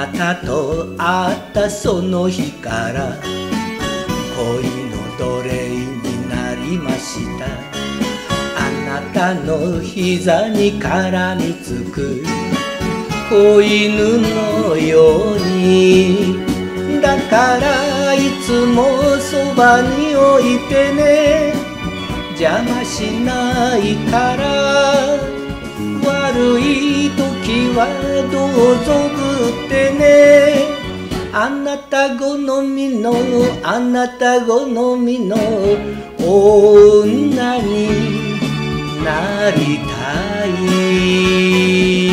なたと会ったその日から恋の奴隷になりました。あなたの膝に絡みつく子犬のように、だからいつもそばに置いてね、邪魔しないから、悪い時はどうぞぶってね。あなた好みのあなた好みの女になりたい。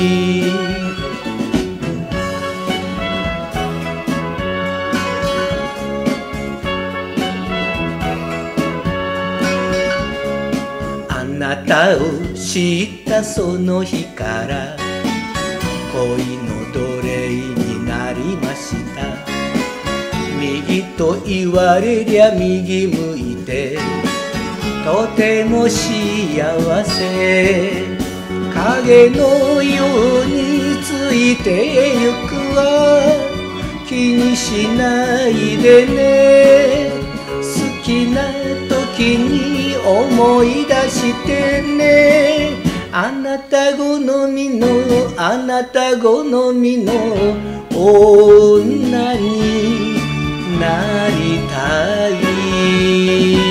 あなたを知ったその日から恋の奴隷になりました。右と言われりゃ右向いてとても幸せ、影のようについてゆくわ、気にしないでね。好きな時に思い出してね。あなた好みのあなた好みの女になりたい。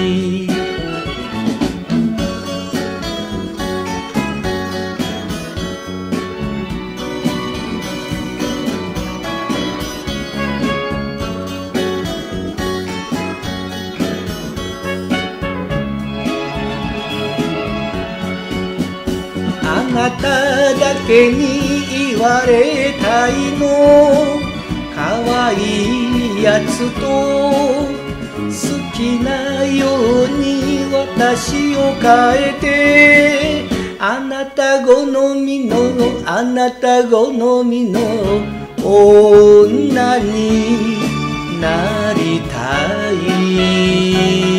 あなただけに言われたいの、可愛いやつと好きなように私を変えて、あなた好みのあなた好みの女になりたい。